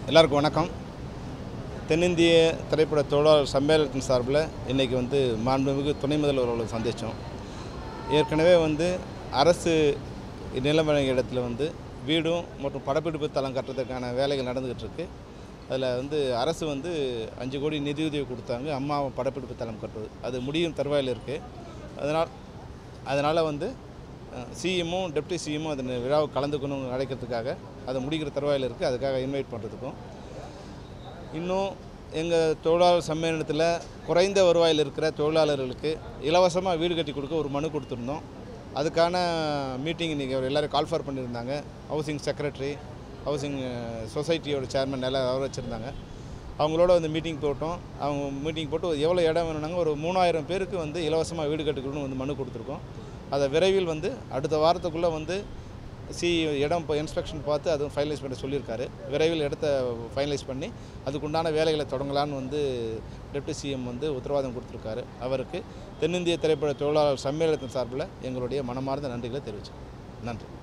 எல்லாருக்கும் வணக்கம். தென்னிந்திய திரைப்பட தொழிலாளர் சம்மேளனத்தின் சார்பில் இன்றைக்கி மாண்புமிகு துணை முதல்வர்களை சந்தித்தோம். ஏற்கனவே அரசு நிலம் வழங்கிய இடத்துல வீடும் மற்றும் படப்பிடிப்பு தளம் கட்டுறதுக்கான வேலைகள் நடந்துக்கிட்டு இருக்கு. அதில் அரசு 5 கோடி நிதியுதவி கொடுத்தாங்க. அம்மா படப்பிடிப்பு தளம் கட்டுறது அது முடியும் தருவாயில் இருக்குது. அதனால் சிஎம்மும் டெப்டி சிஎம்மும் அதன் விழாவை கலந்துக்கணும் அழைக்கிறதுக்காக அதை முடிக்கிற தருவாயில் இருக்குது. அதுக்காக இன்வைட் பண்ணுறதுக்கும் இன்னும் எங்கள் தொழிலாளர் சம்மேளனத்தில் குறைந்த வருவாயில் இருக்கிற தொழிலாளர்களுக்கு இலவசமாக வீடு கட்டி கொடுக்க ஒரு மனு கொடுத்துருந்தோம். அதுக்கான மீட்டிங் இன்றைக்கி எல்லோரும் கால்ஃபார் பண்ணியிருந்தாங்க. ஹவுசிங் செக்ரட்டரி, ஹவுசிங் சொசைட்டியோட சேர்மன் எல்லாம் அவர் வச்சுருந்தாங்க. அவங்களோட மீட்டிங் போட்டோம். அவங்க மீட்டிங் போட்டு எவ்வளோ இடம் வேணும்னாங்க, ஒரு 3000 பேருக்கு இலவசமாக வீடு கட்டிக்கணும்னு மனு கொடுத்துருக்கோம். அதை விரைவில் அடுத்த வாரத்துக்குள்ளே இடம் இப்போ இன்ஸ்பெக்ஷன் பார்த்து அதுவும் ஃபைனலைஸ் பண்ண சொல்லியிருக்காரு. விரைவில் இடத்த ஃபைனலைஸ் பண்ணி அதுக்குண்டான வேலைகளை தொடங்கலான்னு டெப்டி சிஎம் உத்தரவாதம் கொடுத்துருக்காரு. அவருக்கு தென்னிந்திய திரைப்பட தொழிலாளர் சம்மேளனத்தின் சார்பில் எங்களுடைய மனமார்ந்த நன்றிகளை தெரிவிச்சோம். நன்றி.